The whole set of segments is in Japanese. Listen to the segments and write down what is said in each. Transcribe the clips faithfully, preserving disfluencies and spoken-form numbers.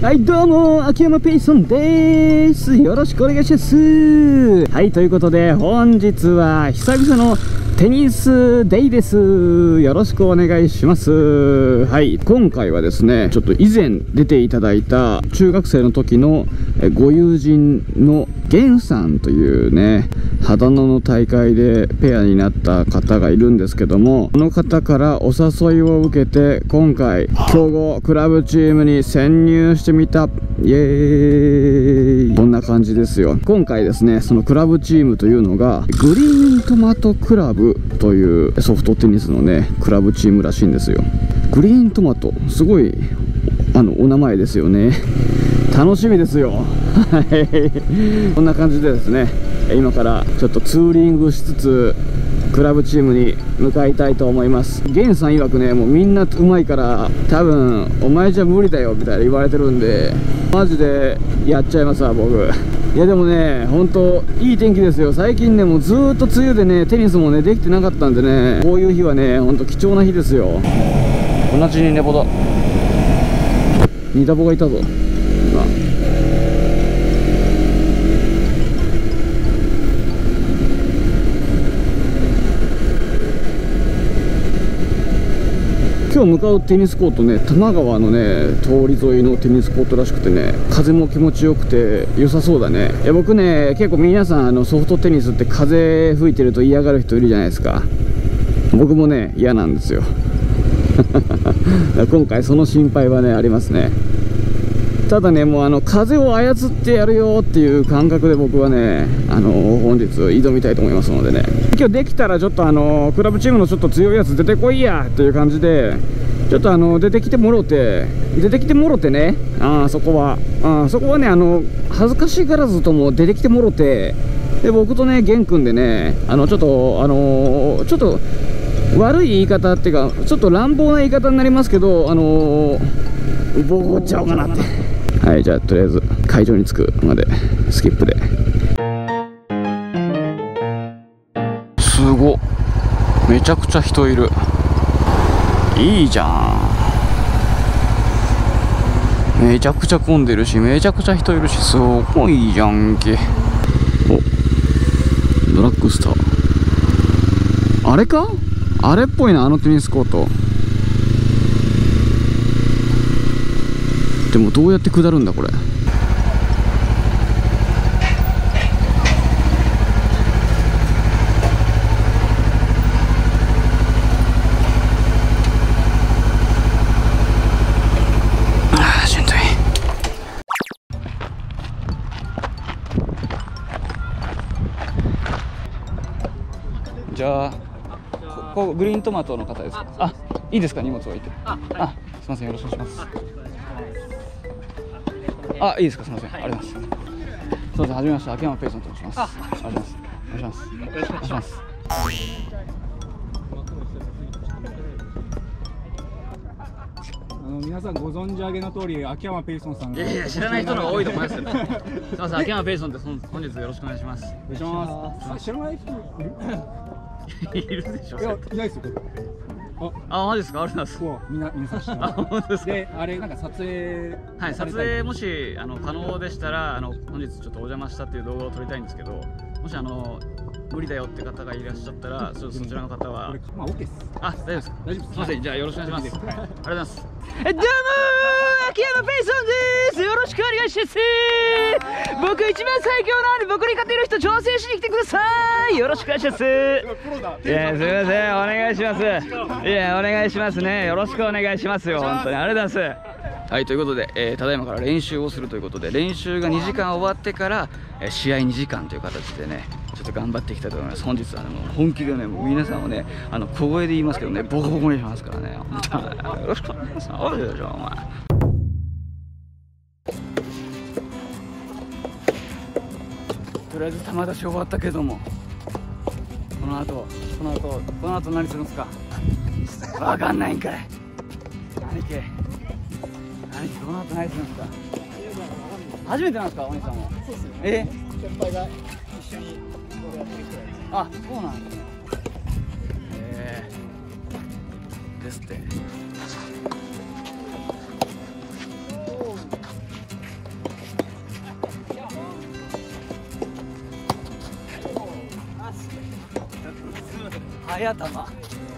はい、どうも、秋山ペイソンです。よろしくお願いします。はい、ということで、本日は久々のテニスデイです。よろしくお願いします。はい、今回はですね、ちょっと以前出ていただいた中学生の時のご友人のゲンさんというね、秦野の大会でペアになった方がいるんですけども、この方からお誘いを受けて今回強豪クラブチームに潜入してみた。イエーイ、こんな感じですよ。今回ですね、そのクラブチームというのがグリーントマトクラブというソフトテニスのねクラブチームらしいんですよ。グリーントマト、すごいあのお名前ですよね。楽しみですよ。こんな感じでですね、今からちょっとツーリングしつつクラブチームに向かいたいと思います。ゲンさん曰くね、もうみんなうまいから多分お前じゃ無理だよみたいな言われてるんで、マジでやっちゃいますわ僕。いやでもね、ほんといい天気ですよ。最近ね、もうずーっと梅雨でね、テニスもねできてなかったんでね、こういう日はねほんと貴重な日ですよ。同じにネボだ、ニダボがいたぞ今。今日向かうテニスコートね、多摩川のね通り沿いのテニスコートらしくてね、風も気持ちよくて良さそうだね。いや僕ね、結構皆さんあのソフトテニスって風吹いてると嫌がる人いるじゃないですか。僕もね嫌なんですよ。今回その心配はねありますね。ただね、もうあの風を操ってやるよっていう感覚で僕はね、あの本日挑みたいと思いますのでね、今日できたらちょっとあのクラブチームのちょっと強いやつ出てこいやっていう感じで、ちょっとあの出てきてもろて出てきてもろてね、あそこはあそこはね、あの恥ずかしがらずとも出てきてもろて、で僕とねゲン君でね、あのちょっとあのちょっと悪い言い方っていうか、ちょっと乱暴な言い方になりますけど、あのボコっちゃおうかなって。はい、じゃあとりあえず会場に着くまでスキップで。すごっ、めちゃくちゃ人いる。いいじゃん。めちゃくちゃ混んでるし、めちゃくちゃ人いるし、すごいじゃんけ。お、ドラッグストア、あれか、あれっぽいな、あのテニスコート。でもどうやって下るんだこれ。ああしんどい。じゃあここグリーントマトの方ですか。あ、いいですか、荷物置いて。あ、すいません、よろしくお願いします。あ、いいですか、すみません、ありがとうございます。すみません、はじめまして、秋山ペイソンと申します。あ、お願いします。お願いします。お願いします。 あの皆さんご存知上げの通り、秋山ペイソンさんが。 いやいや、知らない人の方が多いと思いますよ。すみません、秋山ペイソンです。本日よろしくお願いします。 お願いします。知らない人いるでしょ。 いや、いないですよ。 あ、マジですか。ありがとうございます。 みんな、皆さん知ってます。 あ、本当ですか。 で、あれなんか撮影。 はい、撮影もしあの可能でしたら、あの本日ちょっとお邪魔したっていう動画を撮りたいんですけど、もしあの無理だよって方がいらっしゃったら、そちらの方は。 まあ、オッケーです。 あ、大丈夫ですか。 大丈夫です。 すみません、じゃあよろしくお願いします。ありがとうございます。どうもー、秋山ペイソンです。よろしくお願いします。僕一番最強なんで、僕に勝てる人挑戦しに来てください。よろしくお願いします。いや、すみません、お願いします。いや、お願いしますね。よろしくお願いしますよ。本当にありがとうございます。はい、ということで、えー、ただいまから練習をするということで、練習がにじかん終わってから、えー、試合にじかんという形でね、ちょっと頑張っていきたいと思います。本日はね、もう本気でね、もう皆さんをね、あの小声で言いますけどね、ボコボコにしますからね、本当によろしくお願いします。おいよ、お前。とりあえず球出し終わったけども、この後、この後、この後何するんですか。わかんないんかい。何け。何この後何するんですか。初めてなんですか、お兄さんも。そうですね。え、先輩が一緒にこれやってるくらいです。あ、そうなんですね。えー、ですって。 早玉。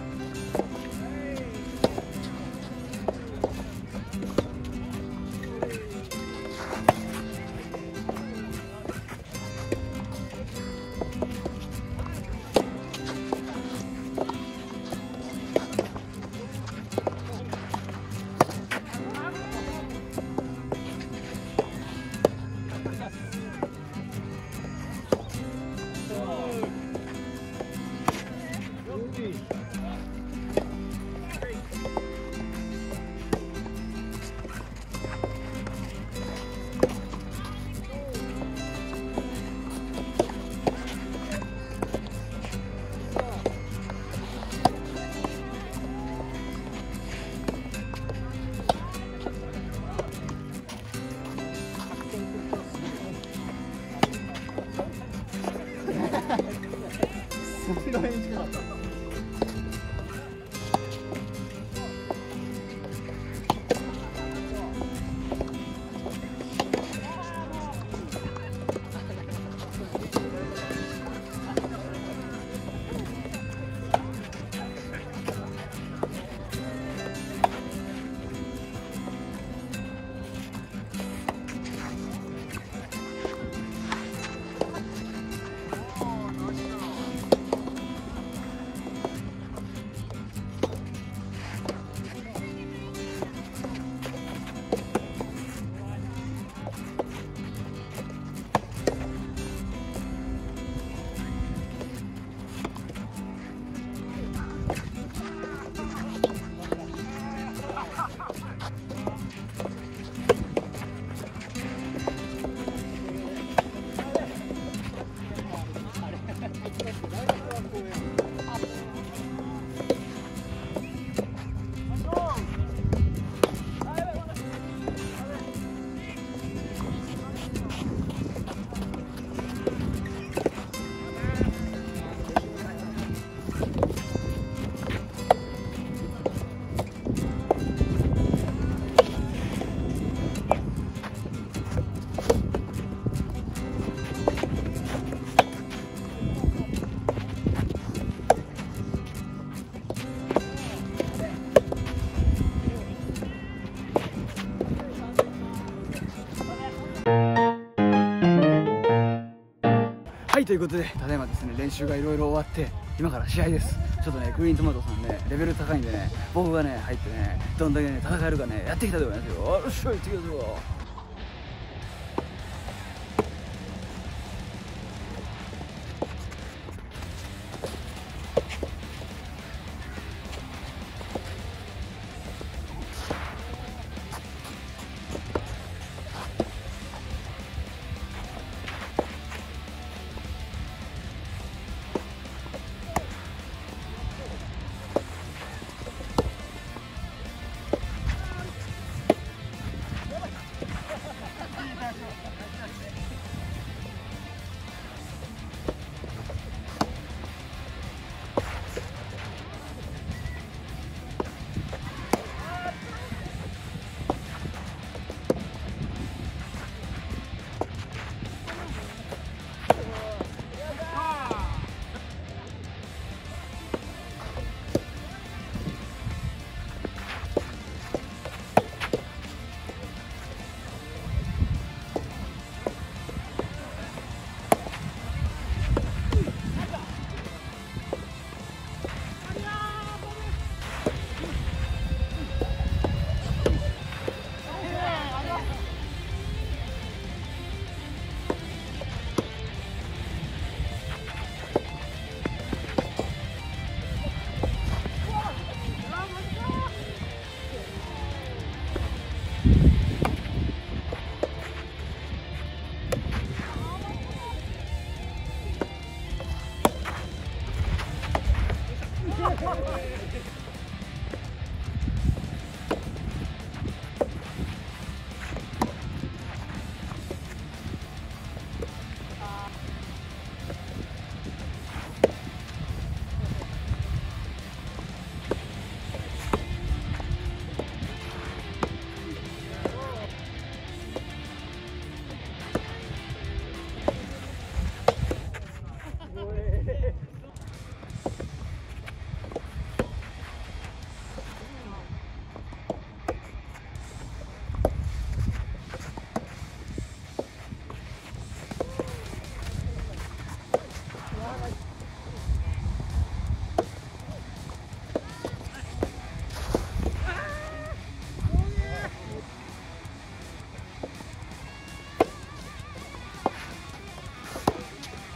はい、ということで、ただいまですね、練習がいろいろ終わって、今から試合です。ちょっとね、グリーントマトさんね、レベル高いんでね、僕がね、入ってね、どんだけね、戦えるかね、やっていきたいと思いますよ。よっしゃ、行ってきますよ。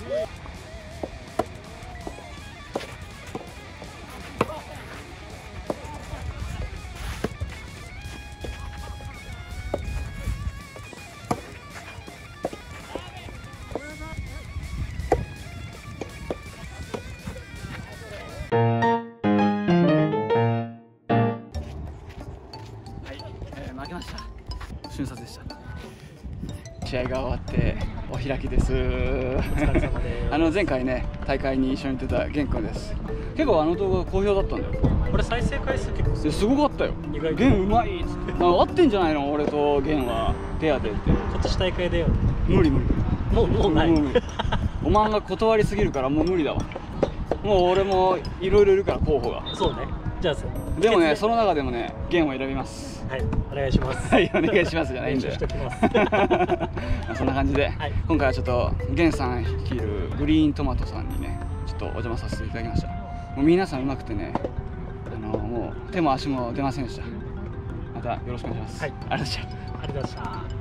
負けました。瞬殺でした。試合が終わってお開きです。お疲れ様です。 あの前回ね大会に一緒に出た玄君です。結構あの動画好評だったんだよ。 これ再生回数結構すすごかったよ。 意外と玄うまいっつって。合ってんじゃないの俺と玄はペアでって。 今年大会出よう。 無理無理。 もうもうない。 もう無理おまんが断りすぎるからもう無理だわ。もう俺もいろいろいるから候補が。 そうね。じゃあそう。 でもねその中でもね玄を選びます。 はい、お願いします。 はい、お願いしますじゃないんで。 練習しときますそんな感じで、 はい、 今回はちょっと源さん率いるグリーントマトさんにね、ちょっとお邪魔させていただきました。もう皆さんうまくてね、あのもう手も足も出ませんでした。またよろしくお願いします。 はい、 ありがとうございました。 ありがとうございました。